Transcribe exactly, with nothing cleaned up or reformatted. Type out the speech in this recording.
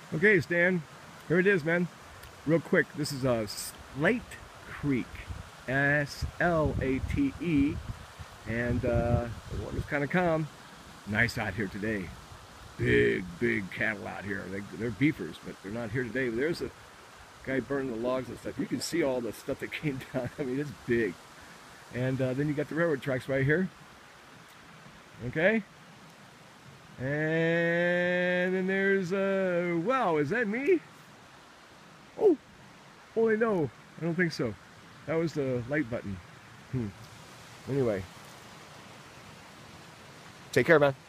Okay, Stan, here it is, man. Real quick, this is a Slate Creek, S L A T E, and uh, the water's kind of calm. Nice out here today. Big, big cattle out here. They, they're beefers, but they're not here today. There's a guy burning the logs and stuff. You can see all the stuff that came down. I mean, it's big. And uh, then you got the railroad tracks right here. Okay? And then there's, uh, wow, is that me? Oh, holy no, I don't think so. That was the light button. Hmm. Anyway. Take care, man.